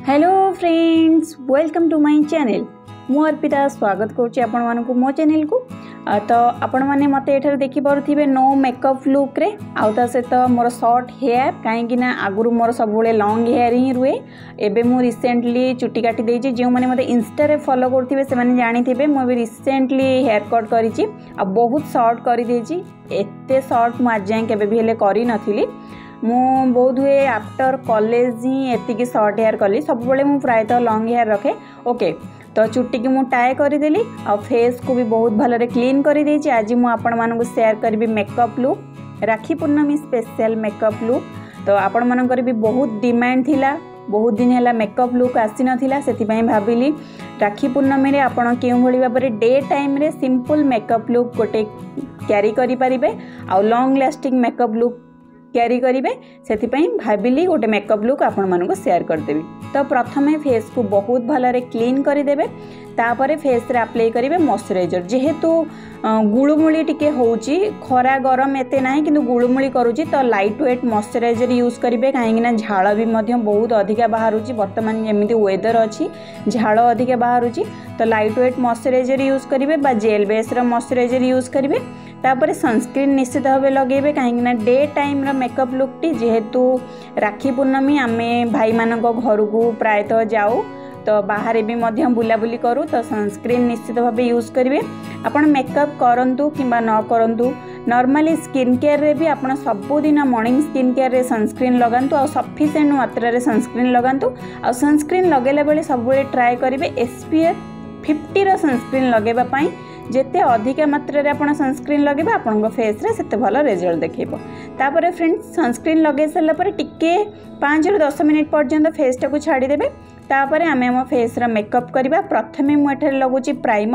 Hello friends, welcome to my channel. मु अर्पिता स्वागत करुच्ची आपण मानकु मो चैनल को। तो आपण माने मते एठार देखि पारुथिबे नो मेकअप लुक रे आउ ता सहित मोर शॉर्ट हेयर काहेकि ना आगुरु मोर सब बेले लॉन्ग हेयर ही रुए। एबे मु रिसेंटली चुट्टी काटी देछि। जो माने मते इंस्टा रे फॉलो करथिबे से माने जानिथिबे मु एबे रिसेंटली हेयर कट करिछि आ बहुत शॉर्ट करि देछि। एते शॉर्ट मु आज जाय केबे भी हेले करि नथिली। मु बहुत हुए आफ्टर कॉलेज ही एतिकी शॉर्ट हेयर कली। सब बेले मु प्रायतः लॉन्ग हेयर रखे। ओके, तो चुट्टी की मु टाई करदेली आ फेस को भी बहुत भलरे क्लीन कर देछि। आज मु आपण मानकु शेयर करबी makeup look, Rakhi Purnima special makeup look. तो आपण मानकर भी बहुत डिमांड थिला, बहुत दिन है मेकअप लुक आसी नथिला, सेति पई भाबिली राखी पूर्णमी रे आपण केउ भली भाबरे डे टाइम रे सिंपल मेकअप लुक गोटे कैरी करि परिबे आ long lasting makeup look carry करेंगे। से भाविली गोटे मेकअप लुक आपण मानक शेयर करदेवी। तो प्रथमे फेस को बहुत भलरे क्लीन करदेवे, तापर फेस रे अप्लाई करेंगे मॉइस्चराइजर। जेहेतु गुळमुळी टिके होउची, खरा गरम एते नाही किंतु गुळमुळी करूची, तो लाइट वेट मॉइस्चराइजर यूज करेंगे। कहीं ना झाड़ भी बहुत अधिका बाहरुची, वर्तमान जमी वेदर अच्छी झाड़ अधिका बाहरुची, तो लाइट वेट मॉइस्चराइजर यूज करेंगे बा जेल बेस मॉइस्चराइजर यूज करेंगे। तापर सनस्क्रीन निश्चित भाव लगे कहीं डे टाइम मेकअप लुक टी। जेहेतु राखी पूर्णमी आमे भाई मानक घर को प्रायतः जाऊ, तो बाहर भी बुलाबुली करूँ, तो सनस्क्रीन निश्चित भाव यूज करेंगे। आपण मेकअप करंतु किंबा न करंतु, नॉर्मली स्किन केयर रे भी आपण सबुदिन मॉर्निंग स्किन केयर रे सनस्क्रीन लगांतु आ सफिशिएंट मात्रा रे सनस्क्रीन लगांतु। आ सनस्क्रीन लगेला बेले सब बेले ट्राई करेंगे SPF 50 रो सनस्क्रीन लगेबा पई। जेते अधिक मात्रा रे आपण सनस्क्रीन लगेबा आपण फेस रे सेते भलो रिजल्ट देखैबो। तापर फ्रेंड्स सनस्क्रीन लगे सारा पर टिके 5 ରୁ 10 मिनिट पर्यंत फेस टाको छाड़ी देबे। तापर आमे हम फेस रा मेकअप करबा। प्रथमे मु एठारे लगुची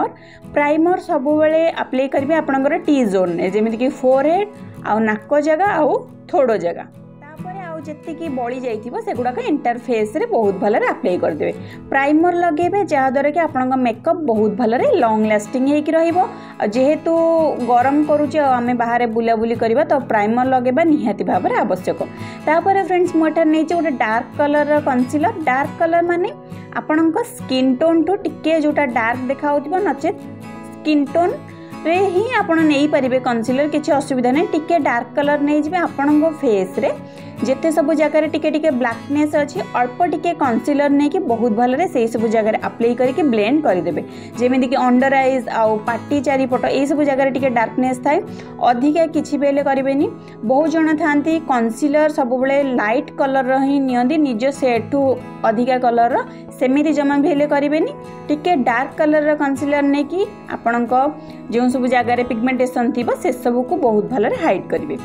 प्राइमर सब बेले अप्लाई करबे आपनकर टी जोन ने, जेमिति कि फोरहेड आ नाक जगह आ थोड़ो जगह। जी बड़ी जाइथिबो सेगुड़ाक इंटरफेस रे बहुत भलरे अप्लाई कर देबे। प्राइमर लगेबे जहाद्वारा कि आपनका मेकअप बहुत भलरे लॉन्ग लास्टिंग हेकि रहिबो। जेहेतु गरम करूचे आमे बाहर बुलाबुली करबा, तो प्राइमर लगेबा निहाती भाबरे आवश्यक। तापर फ्रेंड्स मु एटा नेचे गोटे डार्क कलर रा कंसीलर। डार्क कलर माने आपनका स्किन टोन टू टिके जोटा डार्क देखा होतिबो, नचेत स्किन टोन रे ही आपण नहीं पारिबे कंसीलर, किछि असुविधा नहीं। टिके डार्क कलर नहीं जिबे आपणको फेस रे जेते सब जगह टिके टिके ब्लैकनेस अच्छी, अल्प टिके कंसीलर नहीं कि बहुत भलरे से सब जगह अप्लाई करके ब्लेंड कर देबे। जेमिति कि अंडर आईज आउ पाटी चारिपट ए सब जगह टिके डार्कनेस थाए, अधिका किछि बेले करिवेनी। बहुत जण थांती कंसीलर सब बेले लाइट कलर ही नियंदी निज सेट टू अधिका कलर, सेमिति जमा भी हेले करिवेनी। टिके डार्क कलर कंसीलर नहीं कि आपणको जो सब जगह पिगमेंटेशन थिबो से सब को बहुत भलरे हाइड करिवे।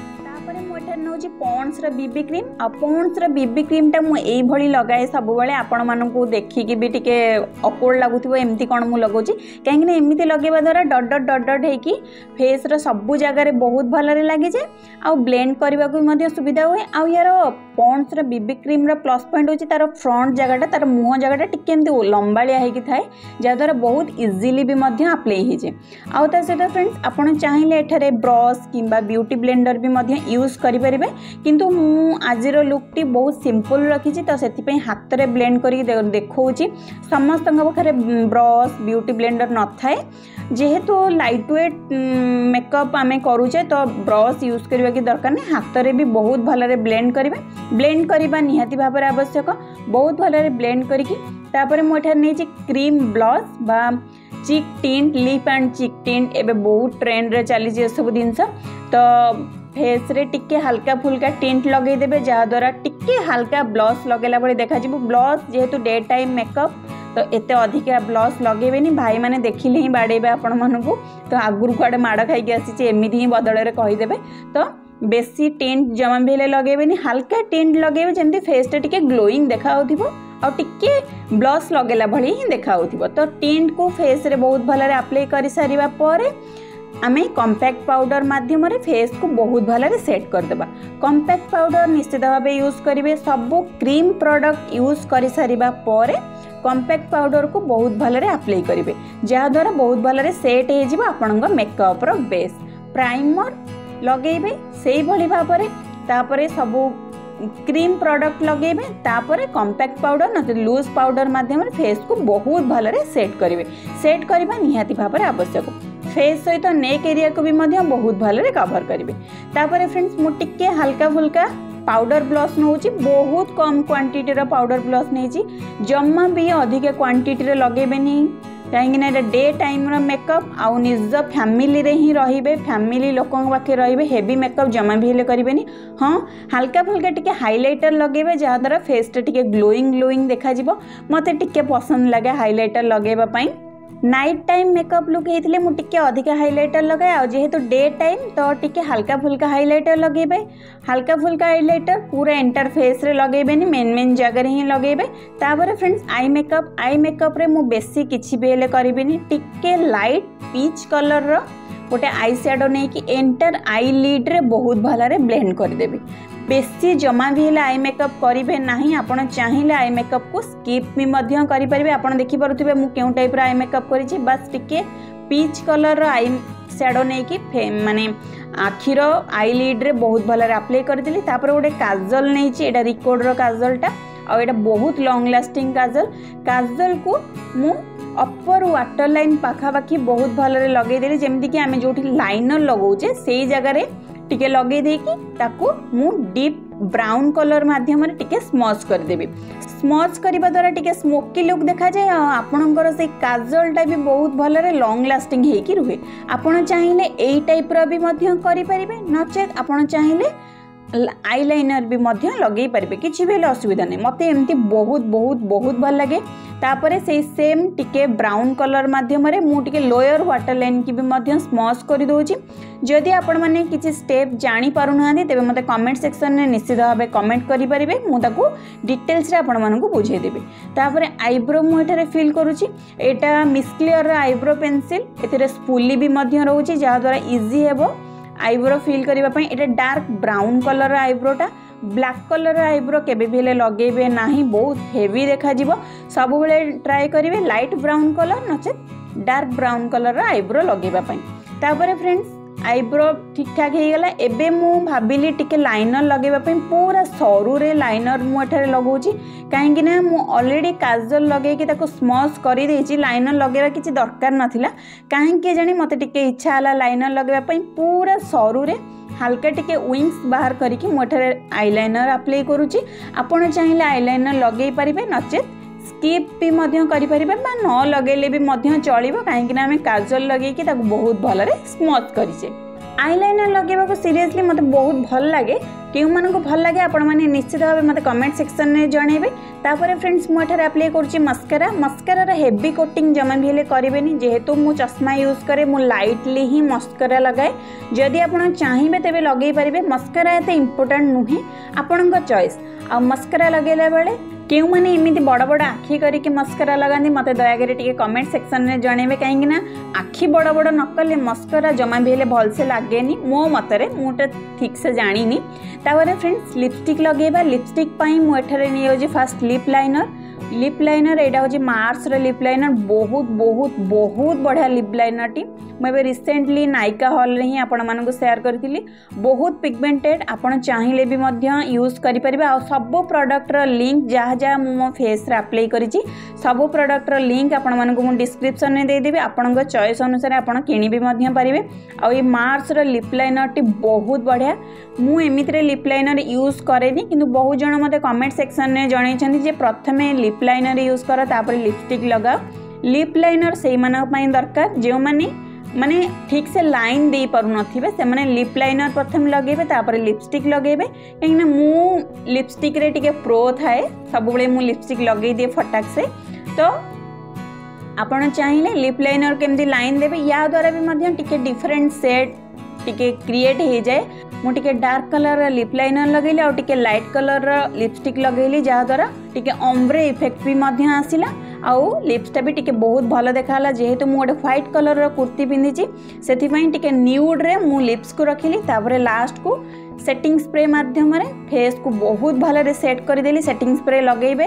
पॉन्ड्स रा बीबी क्रीम आ पॉन्ड्स रा बीबी क्रीम टा मु एई भली लगाए सब बेले आपण मानकू देखिकी भी टिके ऑकवर्ड लागुथिबो एमती कोन मु लगोची। काहे कि एमती लगेबा द्वारा डॉट डॉट डॉट डॉट हेकी फेस रा सब जगह रे बहुत भलरे लागि जाय आ ब्लेंड करबा को मध्य सुविधा होय। आ यार पॉन्ड्स रा बीबी क्रीम रा प्लस पॉइंट होची तार फ्रंट जगहटा, तार मुह जगहटा टिके एमती लंबालिया हेकी थाए, जा द्वारा बहुत इजीली भी मध्य अप्लाई हे जे। आ ता सेटा फ्रेंड्स आपण चाहिले एठारे ब्रश किंबा ब्यूटी ब्लेंडर भी मध्य यूज करि परिबे, किंतु मु आजिर लुक टी बहुत सिंपल रखी, तो से हाथ में ब्लेंड कर देखा। समस्त पाखे ब्रश ब्यूटी ब्लेंडर न थाए, जेहेतु लाइट वेट मेकअप आमे करूचे, तो ब्रश यूज करबा की दरकार नहीं। हाथ में भी बहुत भलरे ब्लेंड करेंगे, ब्लेंड करबा निहाती भाबरे आवश्यक। बहुत भलरे ब्लेंड करके तापर मु एठार नेछि क्रीम ब्लश बा cheek tint, lip and cheek tint एबे बहुत ट्रेंड रे चली जे सब जिनस। तो फेस रे टिके हल्का फुल्का टिंट लगे देबे, जहा द्वारा टिके हल्का ब्लश लगेला बळे देखा जिवो। ब्लश जेहेतु डे टाइम मेकअप, तो एते अधिका ब्लश लगेबेनी, भाई माने देखिले ही बाडेबे आपण मानकू। तो आगुर कुआडे माड़ खाइके आसीचे एमिति ही बदळे रे कहि देबे। तो बेसी टिंट जमा भेले लगेबेनी, हल्का टिंट लगेबे जेंति फेस टे टिके ग्लोइंग देखा होथिबो आ टिके ब्लश लगेला भली ही देखा होथिबो। तो टिंट को फेस रे बहुत भलरे अप्लाई करि सारिबा परे आमे कॉम्पैक्ट पाउडर माध्यम रे फेस को बहुत भलरे सेट कर देबा। कॉम्पैक्ट पाउडर निश्चित भावे यूज करिवे। सब क्रीम प्रोडक्ट यूज करि सारिबा परे कॉम्पैक्ट पाउडर को बहुत भलरे अप्लाई करिवे, जहा द्वारा बहुत भलरे सेट हे जिवो आपनका मेकअप रो बेस। प्राइमर लगेइबे सेही भली भाबरे, तापरे सब क्रीम प्रोडक्ट लगेबे तापर कॉम्पैक्ट पाउडर न लूज पाउडर माध्यम फेस को बहुत भलरे सेट करेंगे। सेट करबा निहाती भाव आवश्यक। फेस सहित नेक एरिया को भी बहुत भलरे कवर करेंगे। तापर फ्रेंड्स मु टिके हल्का फुल्का पाउडर ब्लश नौ बहुत कम क्वांटिटी रो पाउडर ब्लश नहीं जम्मा भी अधिक क्वांटिटी रे लगेबेनी कहीं डे टाइम रो मेकअप आउ निज फैमिली रे ही रहिबे फैमिली लोकों पाखे रहिबे हेवी मेकअप जमा भी हेले करिबेनी। हाँ हल्का फुल्का टिके हाइलाइटर लगेबे जहा द्वारा फेस टे टिके ग्लोइंग देखा जिवो। मते टिके पसंद लगे हाइलाइटर लगेबा पई। नाइट टाइम मेकअप लुक होते मुझे अधिक हाइलाइटर लगाए जेहेतु डे टाइम तो टिके हल्का फुल्का हाइलाइटर लगेबे। हल्का फुल्का हाइलाइटर पूरा एंटर फेस रे लगेबेनी मेन जगह ही लगेबे। तापर फ्रेंड्स आई मेकअप रे मु बेसी किछि बेले करिबिनी टिके लाइट पीच कलर रो गोटे आई शैडो नहीं कि एंटर आई लिड रे बहुत भलरे ब्लेंड कर देबे। बेसी जमा भी हेला आई मेकअप करिवे नहीं। आपण चाहिए आई मेकअप को स्किप भी मध्य करि परिबे। आपण देखि परुथिबे मु केउ टाइप रो आई मेकअप करिछि बस टिके पीच कलर रो आई शैडो नहीं कि माने आखिर आई लिड रे बहुत भलरे अप्लाई कर दिली। तापर गोटे काजल नहीं छि एटा रिकॉर्ड रो काजलटा आ एटा बहुत लॉन्ग लास्टिंग काजल को मु अपर वाटर लाइन पाखापाखि बहुत भलरे लगे देली जेमति कि आमे जोठी लाइनर लगाउजे सेही जगह रे टिके लगे देकी ताकू मु डीप ब्राउन कलर माध्यम रे टिके स्मच कर देबी। स्मच करबा द्वारा टिके स्मोकी लुक देखा जाए। आपणकर से काजलटा भी बहुत भलरे लॉन्ग लास्टिंग हेकी रुहे। आपण चाहिए एई टाइप रो भी मध्य करि परिबे नचेत आपण चाहिए आईलाइनर भी मध्य लगे पारे किसी भी असुविधा नहीं। मत एमती बहुत बहुत बहुत भल लगे। तापर से सेम टिके ब्राउन कलर माध्यम मुझे लोअर वाटर लाइन की भी मध्य स्मच कर दूची। जदि आपण मैंने किसी स्टेप जानी पारुना तेरे मत कमेंट सेक्शन में निश्चित भाव कमेंट करेंगे मुझे डिटेल्स आपण मानक बुझेदेवी। तापर आईब्रो मुझे फिल करुँची एटा मिस क्लियर आईब्रो पेंसिल ए स्पूली भी मध्य रोचे जहाद्वारा इजी हे आईब्रो फिल करने। ये डार्क ब्राउन कलर आईब्रोटा ब्लैक कलर आईब्रो केबे भी लगेबे नहीं बहुत हेवी देखा जिवो। सब बेले ट्राई करेंगे लाइट ब्राउन कलर नचेत डार्क ब्राउन कलर आईब्रो लगेबा पई। तापर फ्रेंड्स आईब्रो ठीक ठाक हो गला। एबे मु भाबिली टिके लाइनर लगेबा पई पूरा सरू रे लाइनर मु एठारे लगाउची काहेकि ना मु ऑलरेडी काजल लगे कि ताको स्मच करि देछि लाइनर लगेबा किछि दरकार नथिला। काहेकि जानि मते टिके इच्छा हला लाइनर लगेबा पई पूरा सरू रे हल्का टिके विंग्स बाहर करिकि मु एठारे आईलाइनर अप्लाई करूची। आपण चाहिए आईलाइनर लगे पारिबे नचेत स्किप भी मध्य करि परिबे बा न लगेले भी मध्य चलिबो काहेकि ना हमें काजल लगे कि ताको बहुत भलरे स्मच करिचे। आईलाइनर लगेबा को सीरियसली मते बहुत भल लागे। केउ मानको भल लागे आपण माने निश्चित भाव मते कमेंट सेक्शन में जणेबे। तापर फ्रेंड्स मु एठारे अप्लाई करूची मस्कारा रे हेवी कोटिंग जमा भी हेले करिवेनी जेहेतु मु चश्मा यूज करे मु लाइटली ही मस्कारा लगाए। जदि आपण चाहिबे तेबे लगेई परिबे। मस्कारा एते इंपोर्टेंट नुहे आपणक चॉइस। आ मस्कारा लगेला बेले केउ माने एमिति बड़ बड़ आखि करिके मस्कारा लगांदी मते दयाकरी टिके कमेंट सेक्शन में जणेबे काहेकि ना आखि बड़ बड़ न कले मस्कारा जमा भी हेले भल से लागेनी मो मतरे मुटा ठीक से जानिनी। तापर फ्रेंड्स लिपस्टिक लगेबा लिपस्टिक पई मु एठारे नि होजी फास्ट लिप लाइनर एटा होजी मार्स रे लिप लाइनर बहुत बहुत बहुत बढ़िया लिप लाइनर टी मुझे रिसेंटली नायिका हॉल रे ही आपण मानक शेयर करथिली। बहुत पिगमेंटेड आपण चाहिए भी मध्य यूज करि परिबा। आ सब प्रोडक्ट रो लिंक जहाँ जहाँ मो फेस रे अप्लाई करिछि सब प्रोडक्ट रो लिंक आपण मानक मु डिस्क्रिप्शन में दे देबी। आपणक चॉइस अनुसार आपण किनि भी मध्य पारिबे। आ ये मार्स रो लिप लाइनर टी बहुत बढ़िया। मु एमिति रे लिप लाइनर यूज करेनी किंतु बहुत जण मते कमेंट सेक्शन में जणैछन्ती जे प्रथमे लिप लाइनर यूज कर तापर लिपस्टिक लगाओ। लिप लाइनर से मानक पई दरकार जे माने ठीक से लाइन दे पारु नथिबे से माने लिप लाइनर प्रथम लगेबे तापर लिपस्टिक लगेबे। कहीं मु लिपस्टिक रे टिके प्रो थाए सब बेले मु लिपस्टिक लगे दिए फटाक से। तो आपण चाहिए लिप लाइनर केमती लाइन देबे या द्वारा भी मध्य टिके डिफरेंट शेड टिके क्रिएट हो जाए। मु टिके डार्क कलर लिप लाइनर लगेली और टिके लाइट कलर लिपस्टिक लगेली जहाँ द्वारा टिके ऑम्ब्रे इफेक्ट भी मध्य आसिला आउ लिप्सटा भी टिके बहुत भल देखाला। जेहेतु मु गोटे व्हाइट कलर कुर्ती पिंधिची सेथिपई टिके न्यूड रे मु लिप्स को रखिली। तापर लास्ट को सेटिंग स्प्रे माध्यम रे फेस को बहुत भल रे सेट कर देली। सेटिंग स्प्रे लगेबे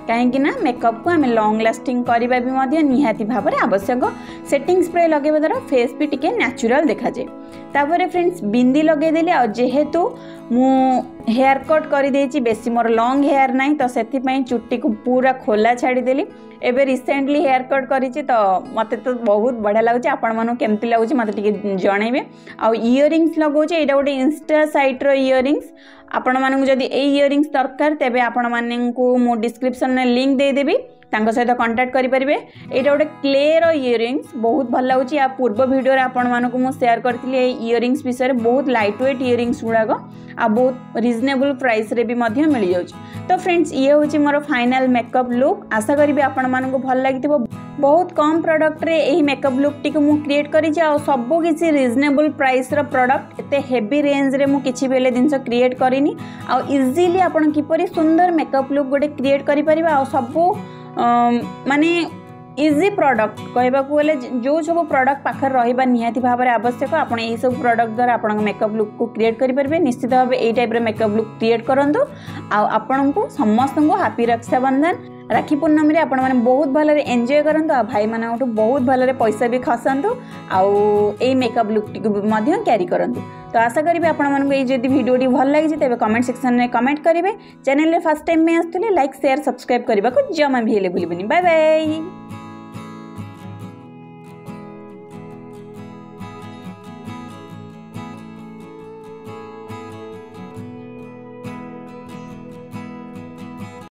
कहीं ना मेकअप को आम लॉन्ग लास्टिंग करवा भी निहाती भाव में आवश्यक। सेटिंग स्प्रे लगेवा द्वारा फेस भी टिके नेचुरल देखा जाए। तापर फ्रेंड्स बिंदी लगेदेली आ जेहेतु मु हेयर कट कर देछि बेसी मोर लॉन्ग हेयर नहीं तो से चुट्टी को पूरा खोला छाड़ीदेली। एबे रिसेंटली हेयर कट करिछि तो मते तो बहुत बढ़िया लगुच। आपण मानु केमती लगुच मते टिके जणैबे। आ इयरिंग्स लगौचे एटा गोटे इंस्टा साइट रो इयरिंग्स। आपण मानु जदी ए इयरिंग्स दरकार तेबे आपण माननकु मु डिस्क्रिप्शन में लिंक दे देबी तांको सहित कांटेक्ट करि परिबे। एटा गोटे क्ले रो इयरिंग्स बहुत भल लागुच। आ पूर्व वीडियो रे आपण मानकु मु शेयर करथिली ए इयरिंग्स विषय बहुत लाइट वेट इयरिंग्स गुड़ाक आ बहुत रिजनेबल प्राइस रे भी मध्य मिल जाउछ। तो फ्रेंड्स ये होची मोर फाइनल मेकअप लुक। आशा करी आपण मानकु भल लागिथिबो। बहुत कम प्रोडक्ट रे एही मेकअप लुक टी को मु क्रिएट करी छ आ सब किसी रिजनेबल प्राइस रो प्रोडक्ट एते हेवी रेंज रे मु किछि बेले जिंस क्रिएट करिनी। आ इजीली आपण किपरि सुंदर मेकअप लुक गोटे क्रिएट करि परिबा। आ सब माने इजी प्रोडक्ट कहबा को गले जो सब प्रोडक्ट पाखर रहिबा निहाती भाव में आवश्यक। आपण एही सब प्रोडक्ट द्वारा आपण मेकअप लुक को क्रिएट करि परबे। निश्चित भाव एई टाइप रे मेकअप लुक क्रिएट करंतु। आ आपण को समस्त को हैप्पी रक्षाबंधन राखी पूर्णमी रे आपण माने बहुत भलरे एन्जॉय करंतु। आ भाई मानटू बहुत भलरे पैसा भी खसंतु। आउ एई मेकअप लुक टी को मध्य कैरी करंतु। तो आशा करी आपण मानकु एई जदी वीडियो भल लागि तेबे कमेंट सेक्शन में कमेंट करिवे। चैनल रे फर्स्ट टाइम में आस्तले लाइक शेयर सब्सक्राइब करबा को जमा भी हेले भूलिबनी। Bye bye.